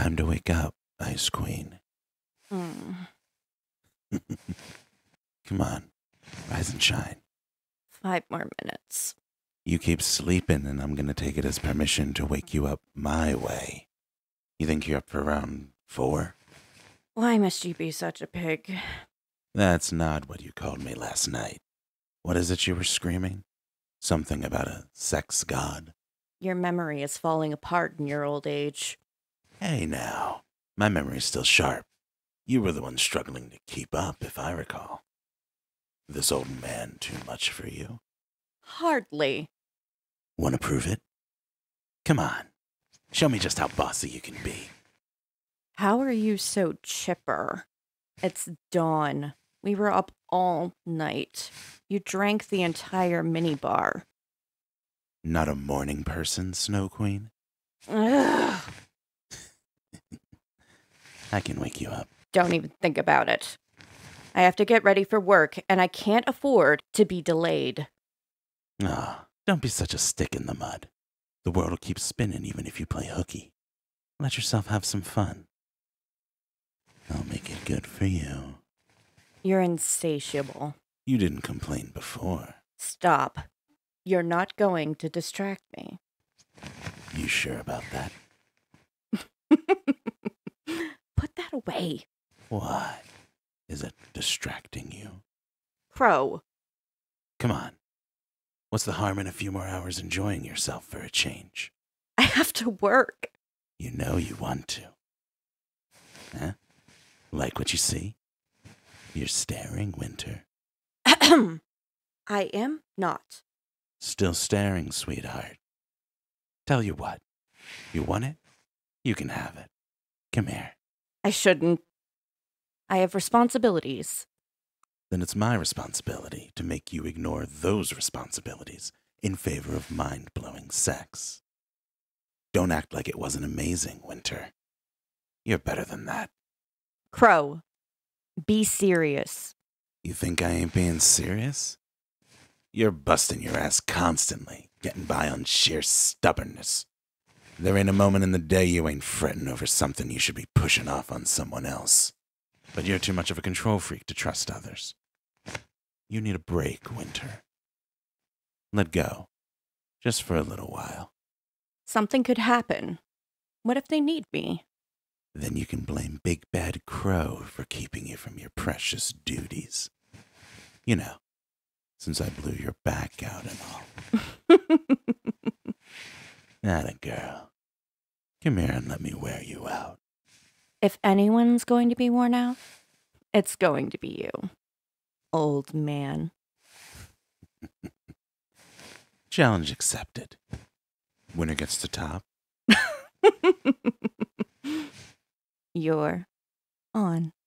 Time to wake up, Ice Queen. Mm. Come on, rise and shine. 5 more minutes. You keep sleeping, and I'm gonna take it as permission to wake you up my way. You think you're up for round 4? Why must you be such a pig? That's not what you called me last night. What is it you were screaming? Something about a sex god? Your memory is falling apart in your old age. Hey now, my memory's still sharp. You were the one struggling to keep up, if I recall. This old man too much for you? Hardly. Want to prove it? Come on, show me just how bossy you can be. How are you so chipper? It's dawn. We were up all night. You drank the entire minibar. Not a morning person, Snow Queen? Ugh. I can wake you up. Don't even think about it. I have to get ready for work, and I can't afford to be delayed. Ah, don't be such a stick in the mud. The world will keep spinning even if you play hooky. Let yourself have some fun. I'll make it good for you. You're insatiable. You didn't complain before. Stop. You're not going to distract me. You sure about that? Put that away. Why? Is it distracting you? Qrow. Come on. What's the harm in a few more hours enjoying yourself for a change? I have to work. You know you want to. Huh? Like what you see? You're staring, Winter. I am not. Still staring, sweetheart. Tell you what. You want it? You can have it. Come here. I shouldn't. I have responsibilities. Then it's my responsibility to make you ignore those responsibilities in favor of mind-blowing sex. Don't act like it wasn't amazing, Winter. You're better than that. Qrow, be serious. You think I ain't being serious? You're busting your ass constantly, getting by on sheer stubbornness. There ain't a moment in the day you ain't fretting over something you should be pushing off on someone else. But you're too much of a control freak to trust others. You need a break, Winter. Let go. Just for a little while. Something could happen. What if they need me? Then you can blame Big Bad Qrow for keeping you from your precious duties. You know, since I blew your back out and all. Atta girl. Come here and let me wear you out. If anyone's going to be worn out, it's going to be you, old man. Challenge accepted. Winner gets to top. You're on.